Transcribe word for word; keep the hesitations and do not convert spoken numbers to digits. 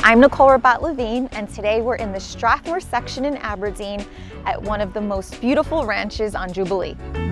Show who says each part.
Speaker 1: I'm Nicole Rabbat Levine, and today we're in the Strathmore section in Aberdeen at one of the most beautiful ranches on Jubilee.